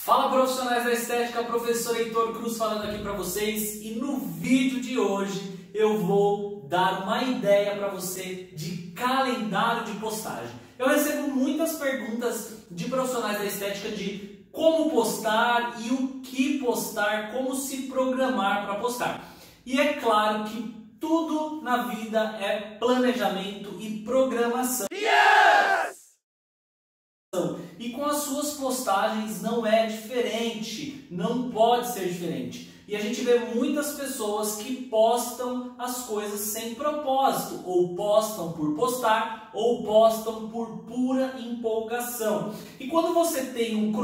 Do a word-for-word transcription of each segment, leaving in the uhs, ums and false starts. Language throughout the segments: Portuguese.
Fala, profissionais da estética, professor Heitor Cruz falando aqui para vocês, e no vídeo de hoje eu vou dar uma ideia para você de calendário de postagem. Eu recebo muitas perguntas de profissionais da estética de como postar e o que postar, como se programar para postar. E é claro que tudo na vida é planejamento e programação. Yes! E com as suas postagens não é diferente, não pode ser diferente. E a gente vê muitas pessoas que postam as coisas sem propósito, ou postam por postar, ou postam por pura empolgação. E quando você tem um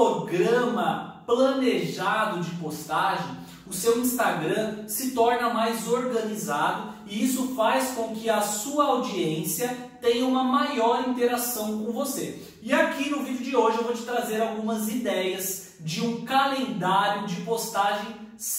cronograma planejado de postagem, o seu Instagram se torna mais organizado e isso faz com que a sua audiência tenha uma maior interação com você. E aqui no vídeo de hoje eu vou te trazer algumas ideias de um calendário de postagem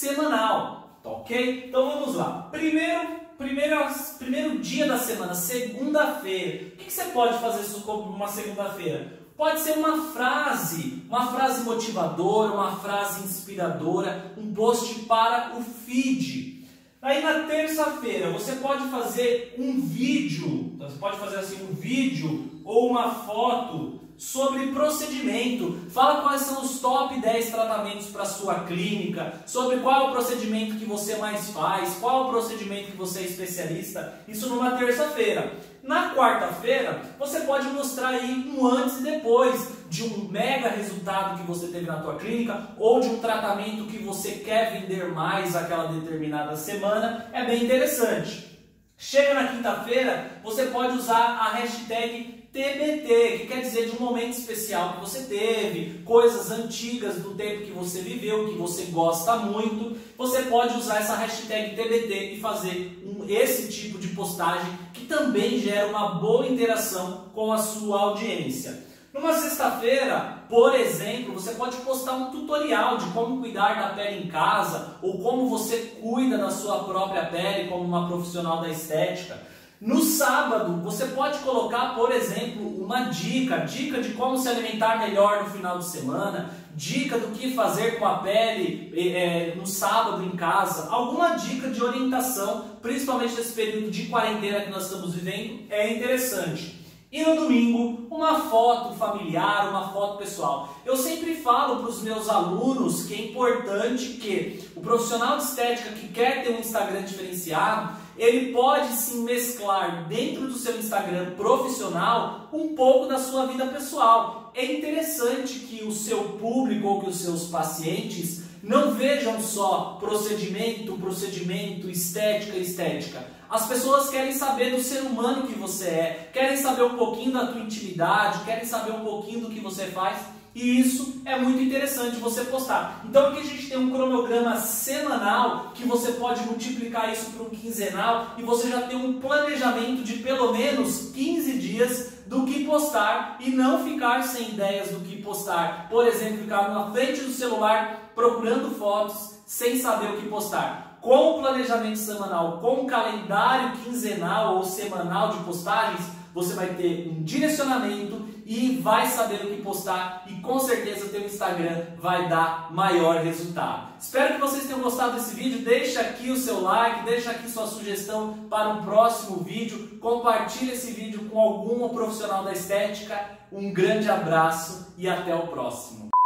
semanal, tá ok? Então vamos lá. Primeiro, primeiro, primeiro dia da semana, segunda-feira. O que, que você pode fazer sobre uma segunda-feira? Pode ser uma frase, uma frase motivadora, uma frase inspiradora, um post para o feed. Aí na terça-feira você pode fazer um vídeo, você pode fazer assim um vídeo ou uma foto sobre procedimento. Fala quais são os top dez tratamentos para a sua clínica, sobre qual é o procedimento que você mais faz, qual é o procedimento que você é especialista. Isso numa terça-feira. Na quarta-feira, você pode mostrar aí um antes e depois de um mega resultado que você teve na tua clínica ou de um tratamento que você quer vender mais aquela determinada semana. É bem interessante. Chega na quinta-feira, você pode usar a hashtag T B T, que quer dizer de um momento especial que você teve, coisas antigas do tempo que você viveu, que você gosta muito. Você pode usar essa hashtag T B T e fazer um, esse tipo de postagem que também gera uma boa interação com a sua audiência. Numa sexta-feira, por exemplo, você pode postar um tutorial de como cuidar da pele em casa ou como você cuida da sua própria pele como uma profissional da estética. No sábado, você pode colocar, por exemplo, uma dica, dica de como se alimentar melhor no final de semana, dica do que fazer com a pele é, no sábado em casa, alguma dica de orientação, principalmente nesse período de quarentena que nós estamos vivendo, é interessante. E no domingo, uma foto familiar, uma foto pessoal. Eu sempre falo para os meus alunos que é importante que o profissional de estética que quer ter um Instagram diferenciado, ele pode sim mesclar dentro do seu Instagram profissional um pouco da sua vida pessoal. É interessante que o seu público ou que os seus pacientes não vejam só procedimento, procedimento, estética, estética. As pessoas querem saber do ser humano que você é, querem saber um pouquinho da tua intimidade, querem saber um pouquinho do que você faz. E isso é muito interessante você postar. Então aqui a gente tem um cronograma semanal que você pode multiplicar isso para um quinzenal e você já tem um planejamento de pelo menos quinze dias do que postar e não ficar sem ideias do que postar. Por exemplo, ficar na frente do celular procurando fotos sem saber o que postar. Com o planejamento semanal, com o calendário quinzenal ou semanal de postagens, você vai ter um direcionamento e vai saber o que postar e com certeza teu Instagram vai dar maior resultado. Espero que vocês tenham gostado desse vídeo. Deixa aqui o seu like, deixa aqui sua sugestão para um próximo vídeo. Compartilhe esse vídeo com algum profissional da estética. Um grande abraço e até o próximo.